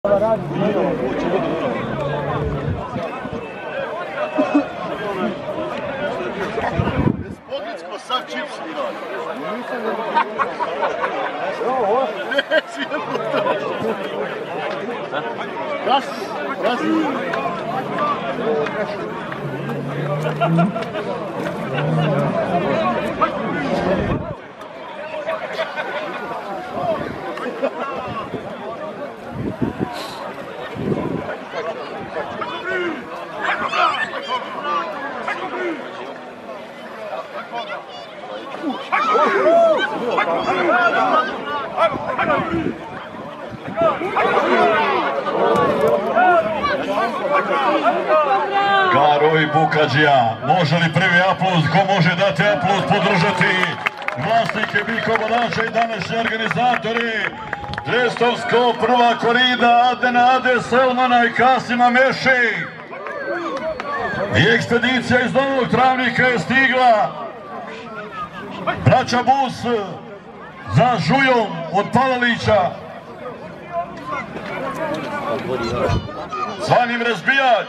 Pogledsko sav čips mi radi. Neći je puto. Gas. Garo i Bukadžija, može li prvi aplauz, ko može dati aplauz, podržati vlasnike Biko Balača i današnji organizatori Drestovsko prva korida Adena Ade Selmana i Kasima Meši. I ekspedicija iz Novog Travnika je stigla. Braća Bus za Žujom od Palalića. Zvanim Razbijač.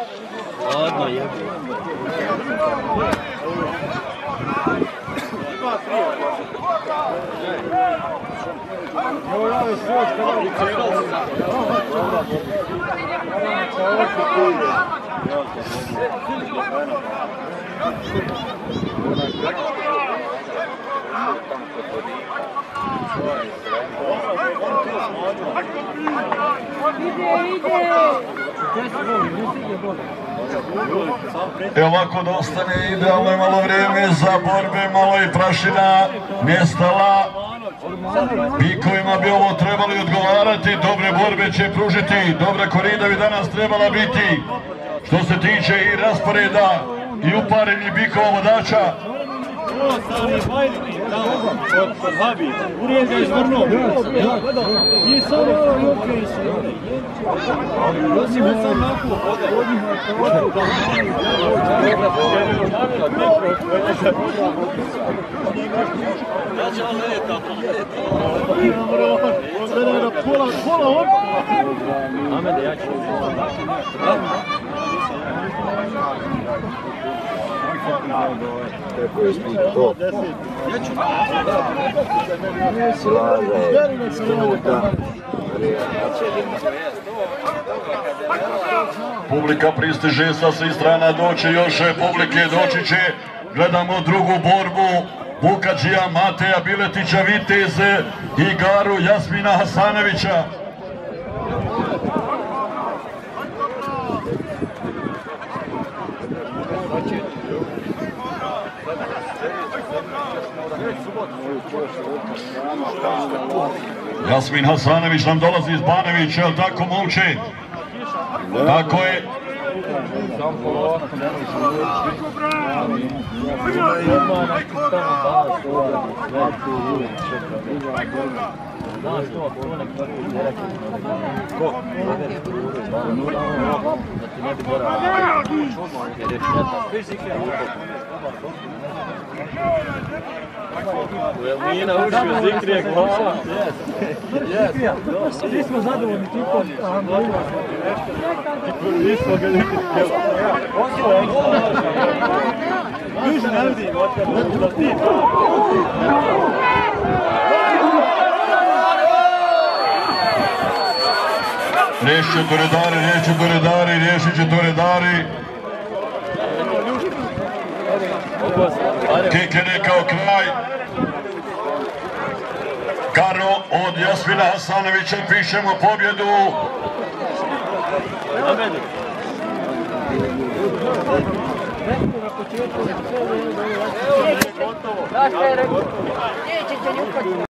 Evo ovako da ostane idealno je malo vrijeme za borbe, malo i prašina nestala. Bikovima bi ovo trebali odgovarati, dobre borbe će pružiti, dobra korida bi danas trebala biti. Što se tiče i rasporeda i uparenih bikova vodača. Publika pristiže sa svih strana, doće još publike, doći će. Gledamo drugu borbu Bukadžija Mateja Biletića Vitez i Garu Jasmina Hasanovića. Jasmin Hasanović nam dolazi iz Banovića, jel tako momče? Tako je. Nije naučio Zikrije glava. Svi smo zadovoljni tipom. Nismo ga nikad htjeli. Više ne vidim, da ti to. Riješit će to redari. Kikene kao kraj. Garo od Jasmina Hasanovića, pišemo pobjedu. Znaš šta je rekao?